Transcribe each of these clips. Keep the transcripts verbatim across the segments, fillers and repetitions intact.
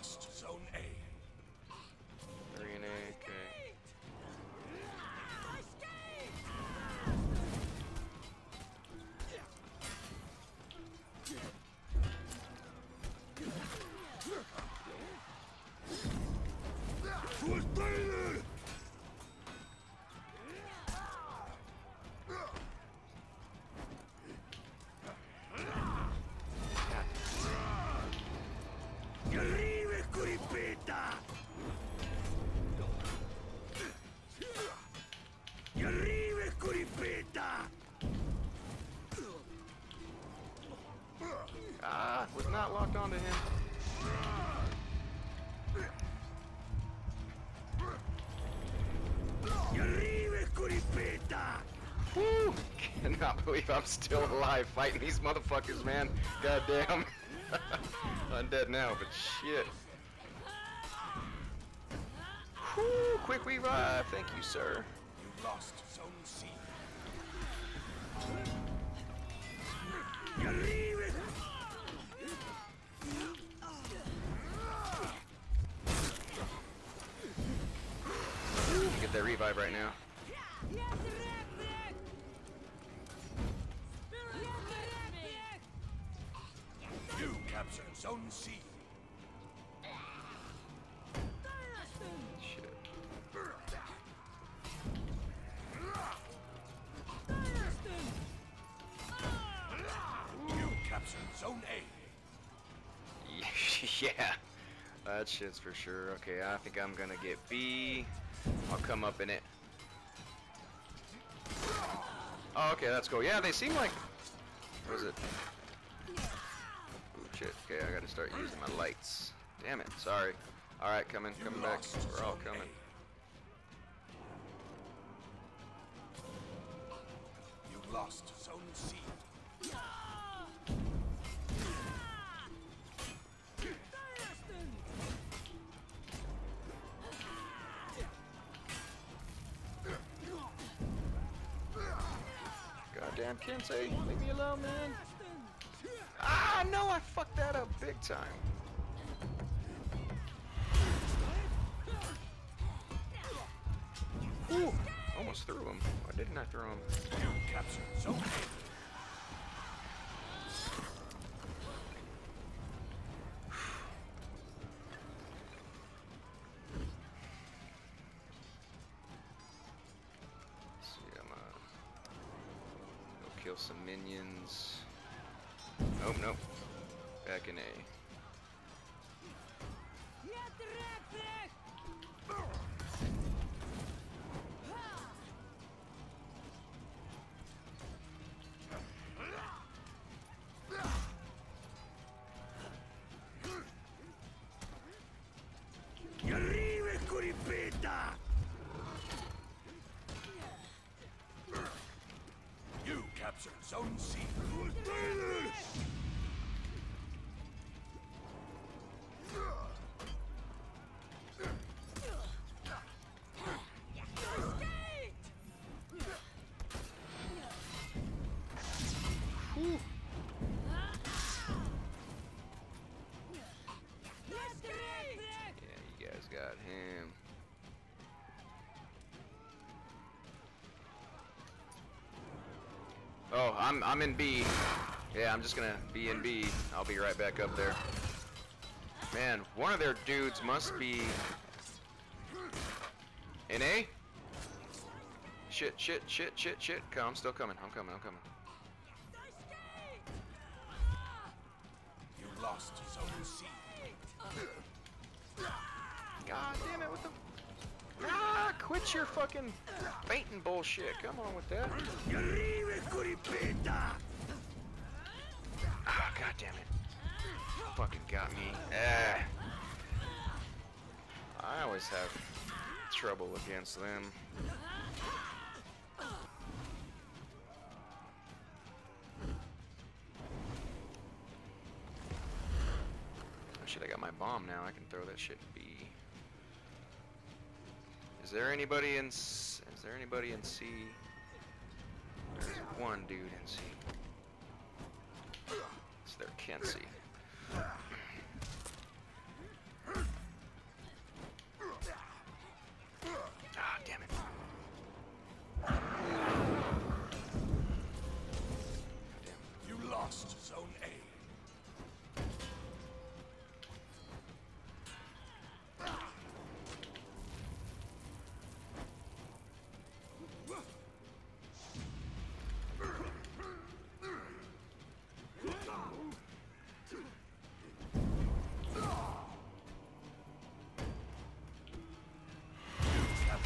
lost Zone A. Three and A, okay. Y arriba, Curipeta. Y arriba, Curipeta. Ah, was not locked onto him. Y arriba, Curipeta. Woo! Cannot believe I'm still alive fighting these motherfuckers, man. Goddamn. I'm dead now, but shit. Woo! Quick revive, thank you, sir. You lost Zone C. Y arriba. Get that revive right now. You captured Zone C. Shit. You captured Zone A. Yeah, that shit's for sure. Okay, I think I'm gonna get B. I'll come up in it. Oh, okay, let's go. Yeah, they seem like... What is it? Ooh, shit. Okay, I gotta start using my lights. Damn it, sorry. Alright, coming, coming back. We're all coming. You lost Zone C. Goddamn Kensei, leave me alone, man. Ah, no, I fucked that up big time. Ooh, almost threw him. Why didn't I throw him? You captured Zone A. Kill some minions. Nope, nope. Back in A. Y arriba, Curipeta. You captured Zone C. Yeah, you guys got him. Oh, I'm I'm in B. Yeah, I'm just gonna be in B. I'll be right back up there. Man, one of their dudes must be in A. Shit, shit, shit, shit, shit. Come, I'm still coming. I'm coming. I'm coming. You lost Zone C. God damn it! What the? Ah! Quit your fucking fainting bullshit. Come on with that. Y arriba, Curipeta. Ah! God damn it! Fucking got me. Ah! I always have trouble against them. Oh shit! I got my bomb now. I can throw that shit B. Is there anybody in? S is there anybody in C? There's one dude in C. It's their Kensei.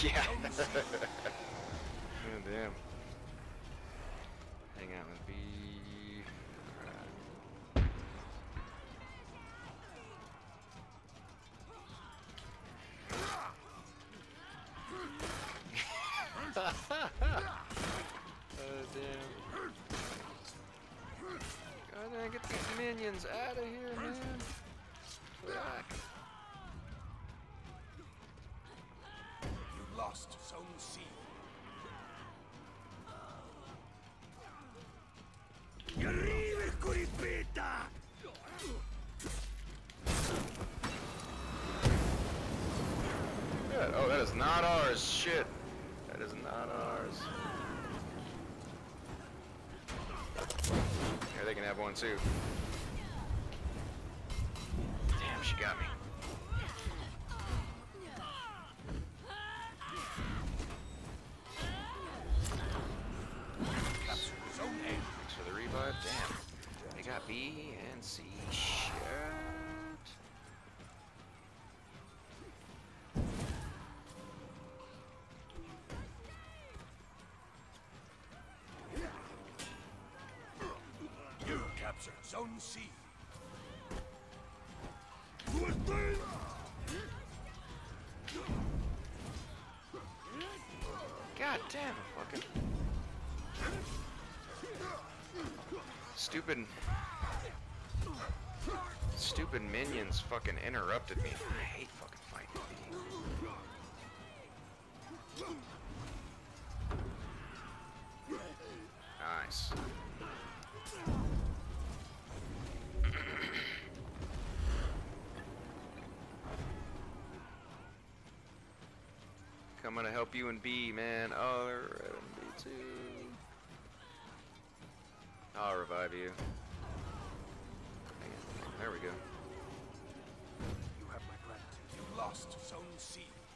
Yeah. Zone C. Oh, damn. Hang out with B. Oh, damn. Gotta get these minions out of here, man. Fuck. You lost Zone C. Gli arriva il curipita! Yeah, oh, that is not ours. Shit. That is not ours. Yeah, they can have one too. Damn, she got me. Capture Zone A. Thanks for the revive. Damn. They got B and C. Shit. You captured Zone C. God damn, fucking stupid, stupid minions fucking interrupted me. I hate fucking fighting B. Nice. Coming to help you in B, man. Oh, they're in B too. I'll revive you. There we go. You have my gratitude. You lost Zone C.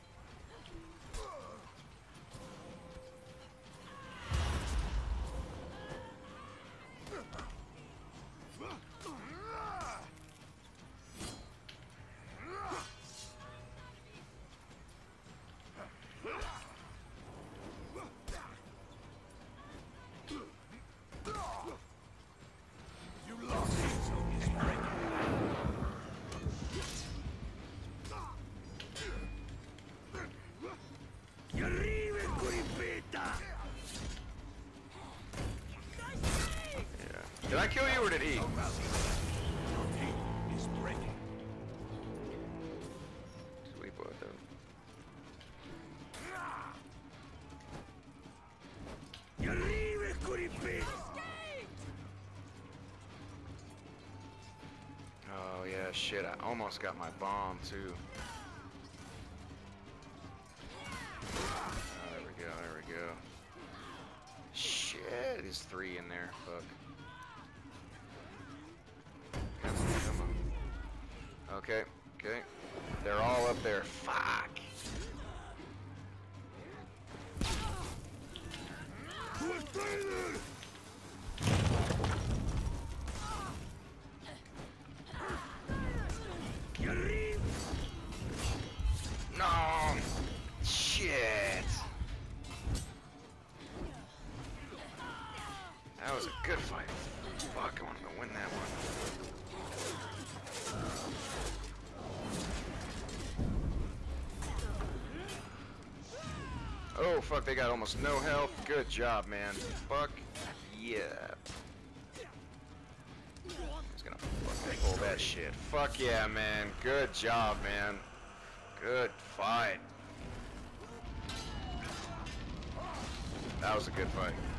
You lost Zone is breaking. Gli arriva il curipita! Yeah. Did I kill you or did he? Your team is breaking. Sweet boy, though. Gli arriva il curipita! Oh yeah, shit. I almost got my bomb too. Oh, there we go. There we go. Shit, there's three in there. Fuck. Come on, come on. Okay, okay. They're all up there. Fuck. Gli arriva! No. Shit. That was a good fight. Fuck, I want to go win that one. Oh, fuck, they got almost no health. Good job, man. Fuck yeah. He's gonna fucking pull that shit. Fuck yeah, man. Good job, man. Good fight. That was a good fight.